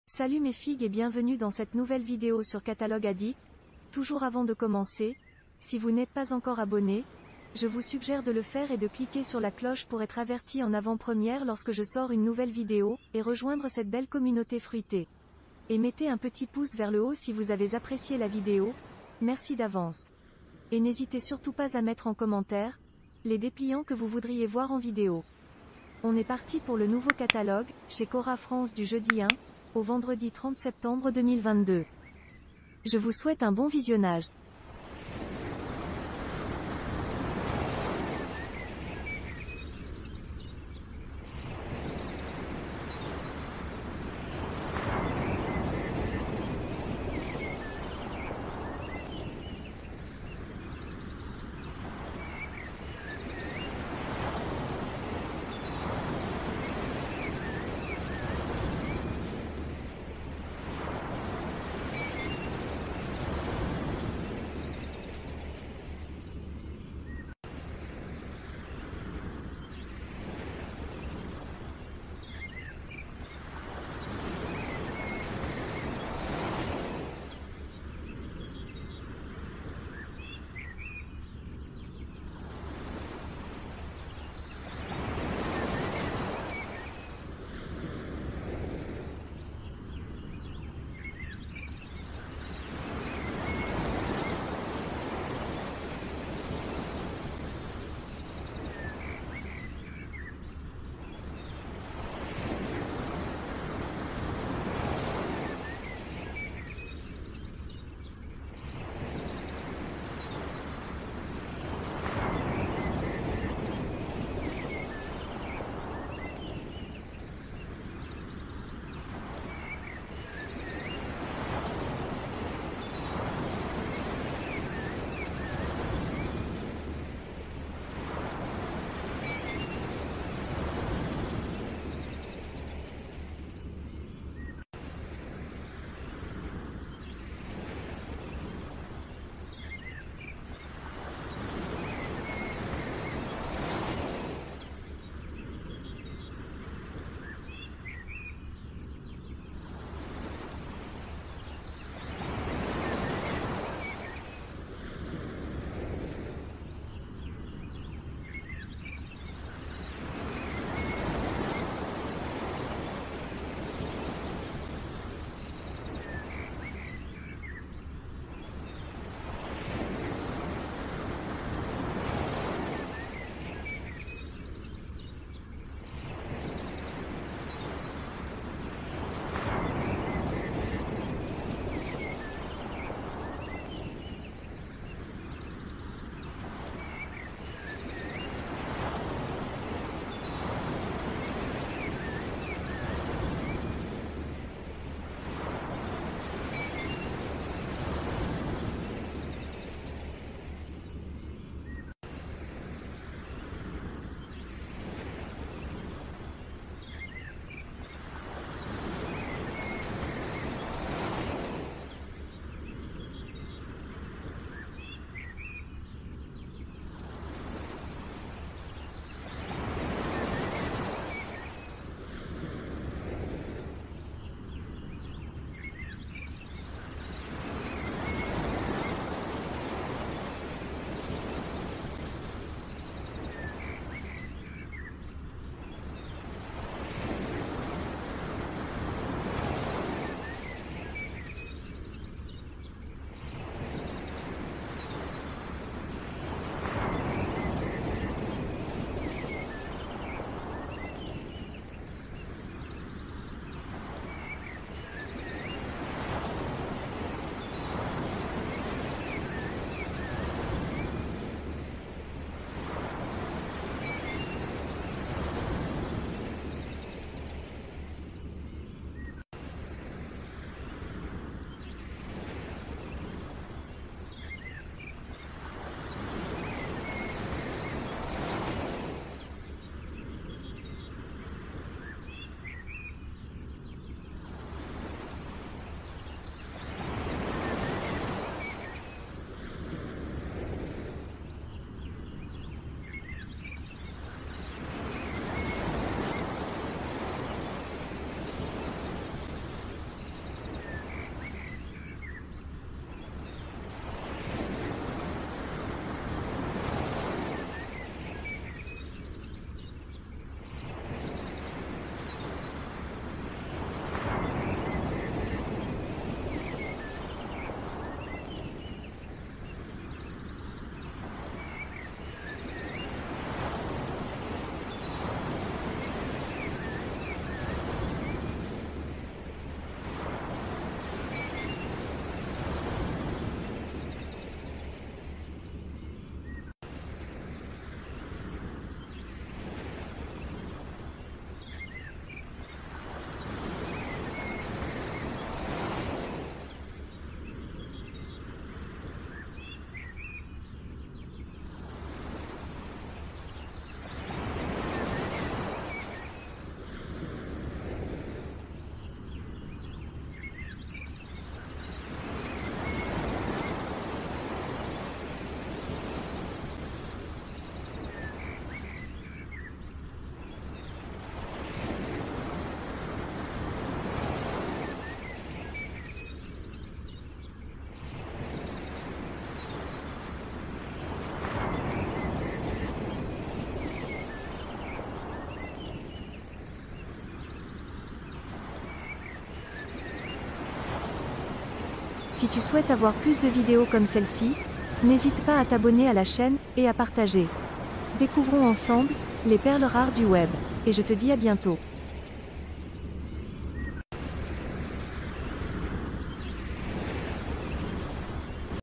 Salut mes figues et bienvenue dans cette nouvelle vidéo sur Catalogue Addict. Toujours avant de commencer, si vous n'êtes pas encore abonné, je vous suggère de le faire et de cliquer sur la cloche pour être averti en avant-première lorsque je sors une nouvelle vidéo, et rejoindre cette belle communauté fruitée. Et mettez un petit pouce vers le haut si vous avez apprécié la vidéo, merci d'avance. Et n'hésitez surtout pas à mettre en commentaire les dépliants que vous voudriez voir en vidéo. On est parti pour le nouveau catalogue, chez Cora France du jeudi 1 au vendredi 30 septembre 2022. Je vous souhaite un bon visionnage. Si tu souhaites avoir plus de vidéos comme celle-ci, n'hésite pas à t'abonner à la chaîne, et à partager. Découvrons ensemble, les perles rares du web. Et je te dis à bientôt.